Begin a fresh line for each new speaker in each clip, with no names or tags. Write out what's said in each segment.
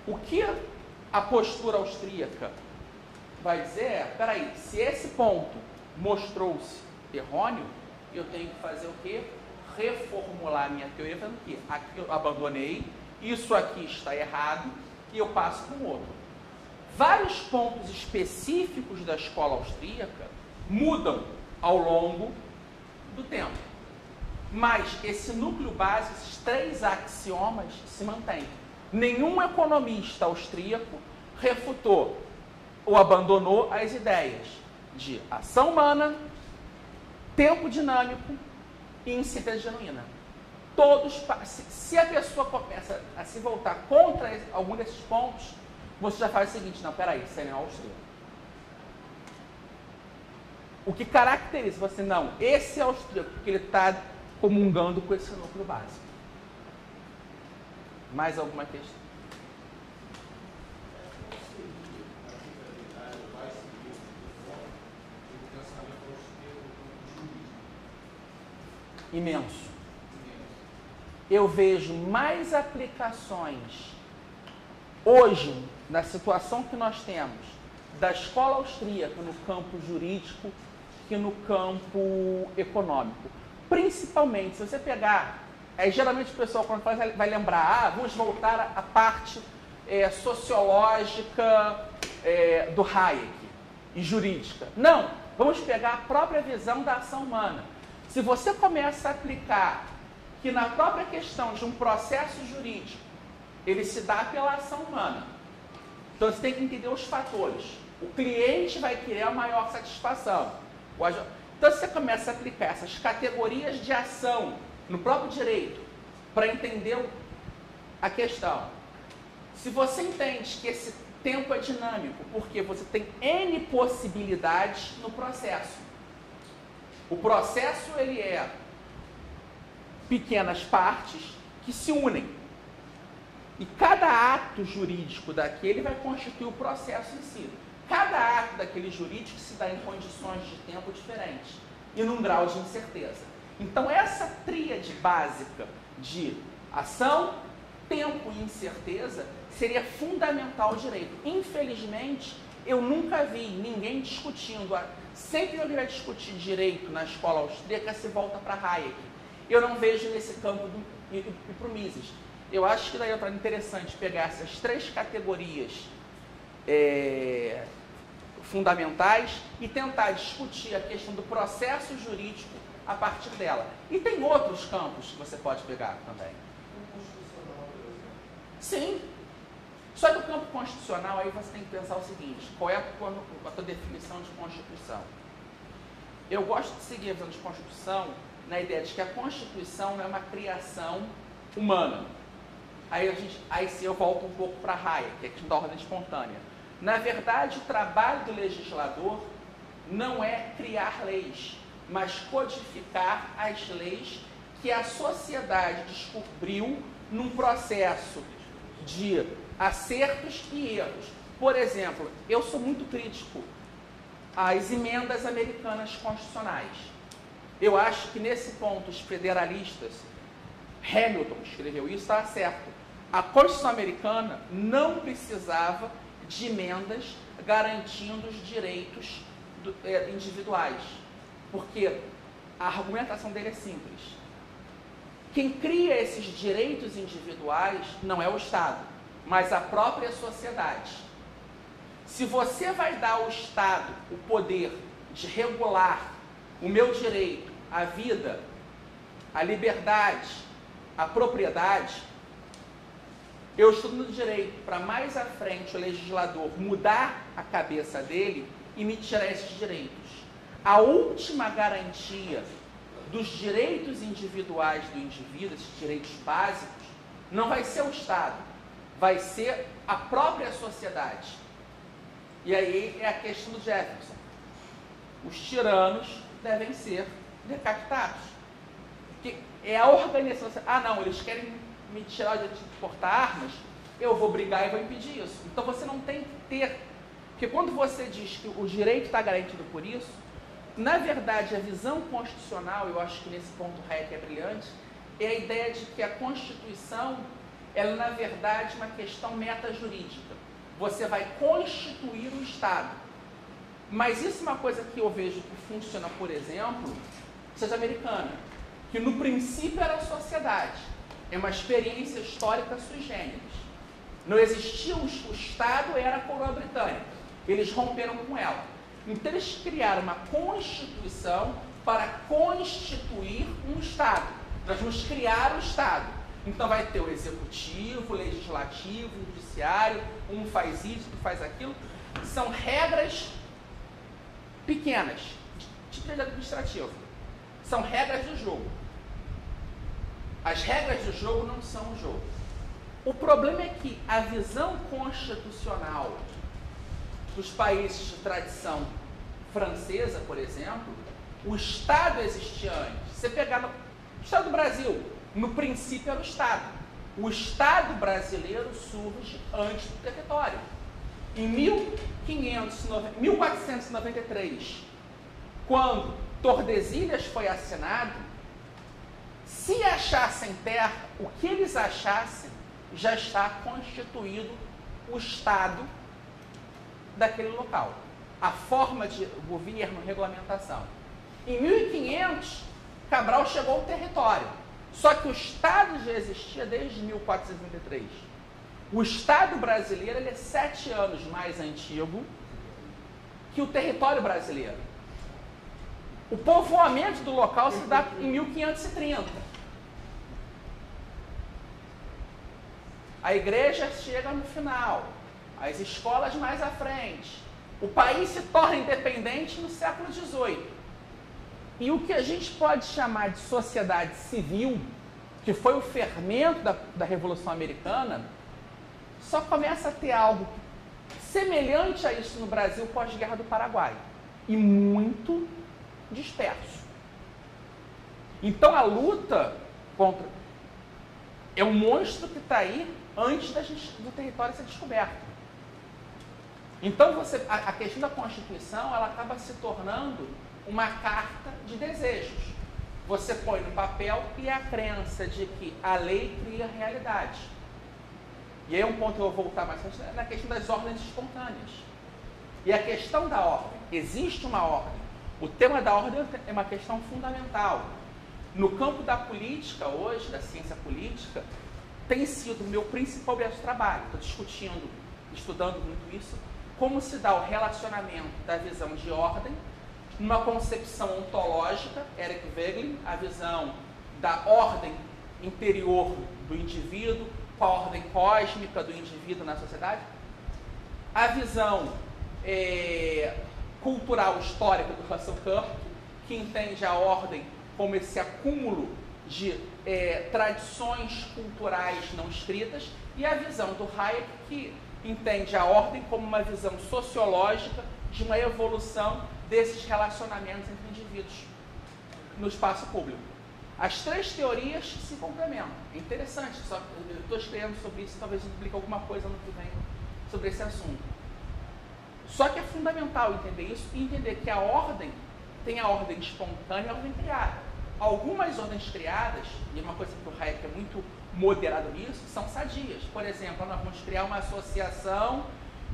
O que a postura austríaca vai dizer é, peraí, se esse ponto mostrou-se errôneo, eu tenho que fazer o quê? Reformular a minha teoria, fazendo o quê? Aqui eu abandonei, isso aqui está errado, e eu passo para um outro. Vários pontos específicos da escola austríaca mudam ao longo do tempo. Mas esse núcleo básico, esses 3 axiomas se mantêm. Nenhum economista austríaco refutou ou abandonou as ideias de ação humana, tempo dinâmico e incerteza genuína. Todos, se a pessoa começa a se voltar contra algum desses pontos, você já faz o seguinte, não, peraí, isso aí não é austríaco. O que caracteriza você, não, esse é austríaco, porque ele está comungando com esse núcleo básico. Mais alguma questão? Imenso. Eu vejo mais aplicações hoje, na situação que nós temos, da escola austríaca no campo jurídico que no campo econômico. Principalmente, se você pegar, geralmente o pessoal quando faz vai lembrar, vamos voltar à parte sociológica do Hayek e jurídica. Não, vamos pegar a própria visão da ação humana. Se você começa a aplicar que na própria questão de um processo jurídico, ele se dá pela ação humana, então você tem que entender os fatores. O cliente vai querer a maior satisfação. Então você começa a aplicar essas categorias de ação no próprio direito para entender a questão. Se você entende que esse tempo é dinâmico, porque você tem N possibilidades no processo. O processo ele é pequenas partes que se unem. E cada ato jurídico daquele vai constituir o processo em si. Cada ato daquele jurídico se dá em condições de tempo diferentes e num grau de incerteza. Então, essa tríade básica de ação, tempo e incerteza seria fundamental ao direito. Infelizmente, eu nunca vi ninguém discutindo, sempre que alguém vai discutir direito na escola austríaca, se volta para Hayek. Eu não vejo nesse campo e para o Mises. Eu acho que daí é interessante pegar essas 3 categorias fundamentais e tentar discutir a questão do processo jurídico a partir dela. E tem outros campos que você pode pegar também. Sim. Só que o campo constitucional, aí você tem que pensar o seguinte, qual é a tua definição de Constituição? Eu gosto de seguir a visão de Constituição na ideia de que a Constituição é uma criação humana. Aí sim eu volto um pouco para Hayek, que é a questão da ordem espontânea. Na verdade, o trabalho do legislador não é criar leis, mas codificar as leis que a sociedade descobriu num processo de acertos e erros. Por exemplo, eu sou muito crítico às emendas americanas constitucionais. Eu acho que nesse ponto os federalistas, Hamilton escreveu isso, está certo. A Constituição americana não precisava de emendas garantindo os direitos individuais, porque a argumentação dele é simples. Quem cria esses direitos individuais não é o Estado, mas a própria sociedade. Se você vai dar ao Estado o poder de regular o meu direito à vida, à liberdade, à propriedade, eu estudo no direito para mais à frente o legislador mudar a cabeça dele e me tirar esses direitos. A última garantia dos direitos individuais do indivíduo, esses direitos básicos, não vai ser o Estado, vai ser a própria sociedade. E aí é a questão do Jefferson. Os tiranos devem ser decapitados. Porque é a organização. Ah, não, eles querem me tirar o direito de portar armas, eu vou brigar e vou impedir isso. Então você não tem que ter. Porque quando você diz que o direito está garantido por isso, na verdade a visão constitucional, eu acho que nesse ponto Hayek é brilhante, é a ideia de que a Constituição ela é, na verdade, uma questão metajurídica. Você vai constituir o Estado. Mas isso é uma coisa que eu vejo que funciona, por exemplo, seja americana, que no princípio era a sociedade. É uma experiência histórica sui generis. Não existia o Estado, era a coroa britânica. Eles romperam com ela. Então eles criaram uma Constituição para constituir um Estado. Nós vamos criar o Estado. Então vai ter o executivo, o legislativo, o judiciário, um faz isso, outro faz aquilo. São regras pequenas, tipo de administrativo. São regras do jogo. As regras do jogo não são o jogo. O problema é que a visão constitucional dos países de tradição francesa, por exemplo, o Estado existia antes. Você pegar no Estado do Brasil, no princípio era o Estado. O Estado brasileiro surge antes do território. Em 1493, quando Tordesilhas foi assinado, se achassem terra, o que eles achassem, já está constituído o Estado daquele local. A forma de governo, regulamentação. Em 1500, Cabral chegou ao território. Só que o Estado já existia desde 1493. O Estado brasileiro ele é 7 anos mais antigo que o território brasileiro. O povoamento do local se dá em 1530. A igreja chega no final, as escolas mais à frente. O país se torna independente no século XVIII. E o que a gente pode chamar de sociedade civil, que foi o fermento da Revolução Americana, só começa a ter algo semelhante a isso no Brasil pós-Guerra do Paraguai. E muito disperso. Então a luta contra... é um monstro que está aí antes do território ser descoberto. Então a questão da Constituição ela acaba se tornando uma carta de desejos. Você põe no papel e a crença de que a lei cria a realidade. E aí é um ponto que eu vou voltar mais tarde, na questão das ordens espontâneas. E a questão da ordem. Existe uma ordem. O tema da ordem é uma questão fundamental. No campo da política hoje, da ciência política, tem sido o meu principal objeto de trabalho. Estou discutindo, estudando muito isso, como se dá o relacionamento da visão de ordem numa concepção ontológica, Eric Wegelin, a visão da ordem interior do indivíduo, com a ordem cósmica do indivíduo na sociedade, a visão cultural histórica do Russell Kirk, que entende a ordem como esse acúmulo de tradições culturais não escritas, e a visão do Hayek, que entende a ordem como uma visão sociológica de uma evolução desses relacionamentos entre indivíduos no espaço público. As três teorias se complementam. É interessante, só que eu estou escrevendo sobre isso, talvez eu publique alguma coisa no que vem sobre esse assunto. Só que é fundamental entender isso e entender que a ordem tem a ordem espontânea e a ordem criada. Algumas ordens criadas, e uma coisa que o Hayek é muito moderado nisso, são sadias. Por exemplo, nós vamos criar uma associação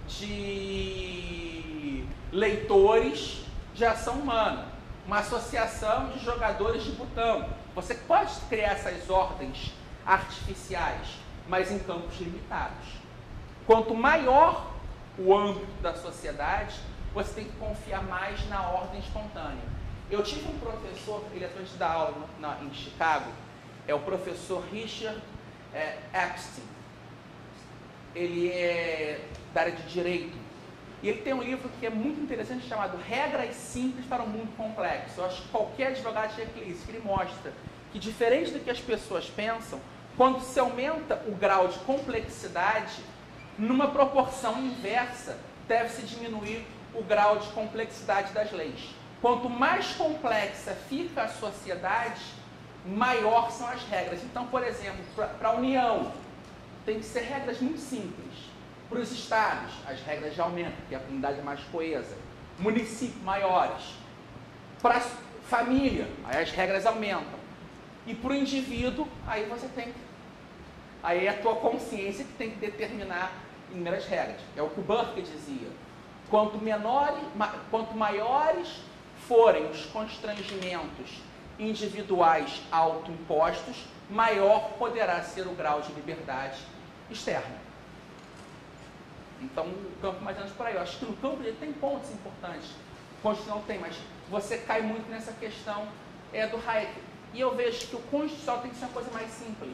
de leitores de ação humana, uma associação de jogadores de botão. Você pode criar essas ordens artificiais, mas em campos limitados. Quanto maior o âmbito da sociedade, você tem que confiar mais na ordem espontânea. Eu tive um professor, ele é antes da aula em Chicago, é o professor Richard Epstein. Ele é da área de Direito. E ele tem um livro que é muito interessante chamado Regras Simples para um Mundo Complexo. Eu acho que qualquer advogado tinha que ler isso, que ele mostra que, diferente do que as pessoas pensam, quando se aumenta o grau de complexidade, numa proporção inversa, deve-se diminuir o grau de complexidade das leis. Quanto mais complexa fica a sociedade, maior são as regras. Então, por exemplo, para a União, tem que ser regras muito simples. Para os estados, as regras já aumentam, porque a comunidade é mais coesa. Municípios maiores. Para a família, aí as regras aumentam. E para o indivíduo, aí você tem que Aí é a tua consciência que tem que determinar inúmeras regras. É o que o Burke dizia. Quanto maiores forem os constrangimentos individuais autoimpostos, maior poderá ser o grau de liberdade externa. Então, o campo mais ou menos por aí. Eu acho que no campo ele tem pontos importantes. Constitucional tem, mas você cai muito nessa questão do Hayek. E eu vejo que o constitucional tem que ser uma coisa mais simples.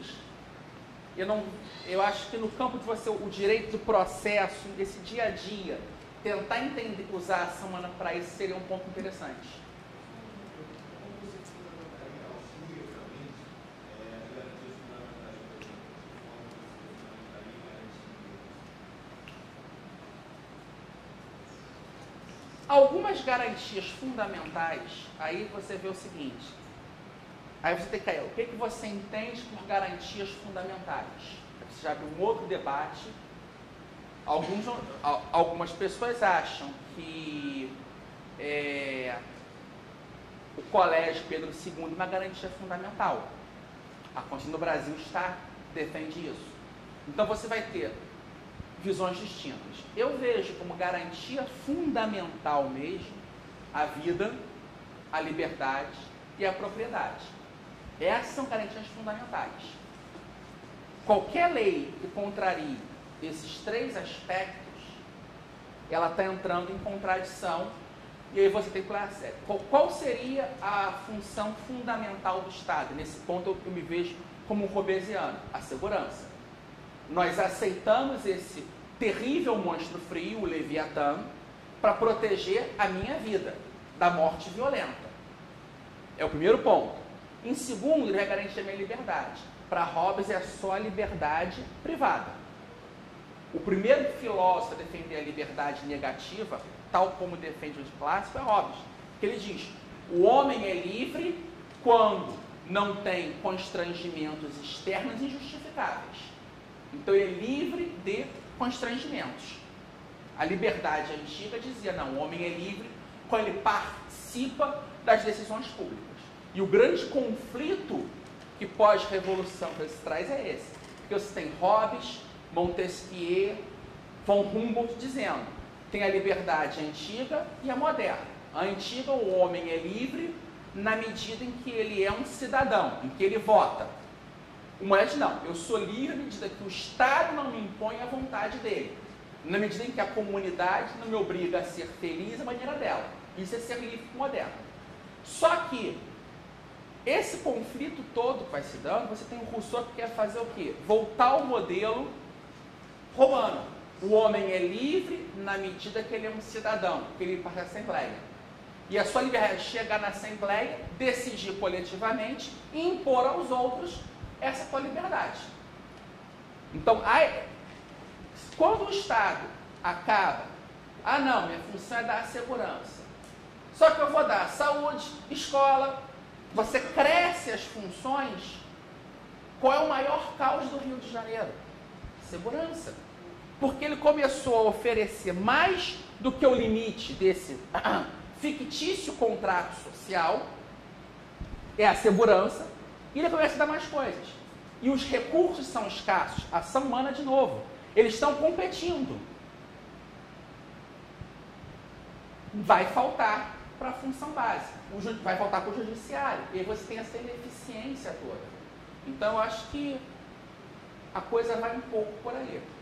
Eu acho que no campo de você, o direito do processo, desse dia a dia, tentar entender, usar a ação humana para isso seria um ponto interessante. Algumas garantias fundamentais, aí você vê o seguinte, aí você tem que cair, o que você entende por garantias fundamentais? Você já viu um outro debate. Algumas pessoas acham que o Colégio Pedro II é uma garantia fundamental. A Constituição do Brasil defende isso. Então você vai ter visões distintas. Eu vejo como garantia fundamental mesmo a vida, a liberdade e a propriedade. Essas são garantias fundamentais. Qualquer lei que contrarie esses três aspectos, ela está entrando em contradição, e aí você tem que falar sério. Qual seria a função fundamental do Estado? Nesse ponto eu me vejo como um robesiano, a segurança. Nós aceitamos esse terrível monstro frio, o Leviatã, para proteger a minha vida da morte violenta. É o primeiro ponto. Em segundo, ele vai garantir a minha liberdade. Para Hobbes é só a liberdade privada. O primeiro filósofo a defender a liberdade negativa, tal como defende o clássico, é Hobbes. Que ele diz, o homem é livre quando não tem constrangimentos externos injustificáveis. Então ele é livre de constrangimentos. A liberdade antiga dizia, não, o homem é livre quando ele participa das decisões públicas. E o grande conflito que pós-revolução se traz é esse. Porque você tem Hobbes, Montesquieu, von Humboldt dizendo, tem a liberdade antiga e a moderna. A antiga, o homem é livre na medida em que ele é um cidadão, em que ele vota. O moderno não, eu sou livre na medida que o Estado não me impõe a vontade dele, na medida em que a comunidade não me obriga a ser feliz à maneira dela. Isso é ser livre moderno. Só que esse conflito todo que vai se dando, você tem o Rousseau que quer fazer o quê? Voltar ao modelo romano. O homem é livre na medida que ele é um cidadão, que ele parte da Assembleia. E a sua liberdade é chegar na Assembleia, decidir coletivamente e impor aos outros essa tua liberdade. Então, quando o Estado acaba, não, minha função é dar segurança. Só que eu vou dar saúde, escola, você cresce as funções. Qual é o maior caos do Rio de Janeiro? Segurança. Porque ele começou a oferecer mais do que o limite desse fictício contrato social, é a segurança, e ele começa a dar mais coisas. E os recursos são escassos. A ação humana, de novo, eles estão competindo. Vai faltar para a função básica. Vai faltar para o judiciário. E aí você tem essa ineficiência toda. Então, eu acho que a coisa vai um pouco por aí.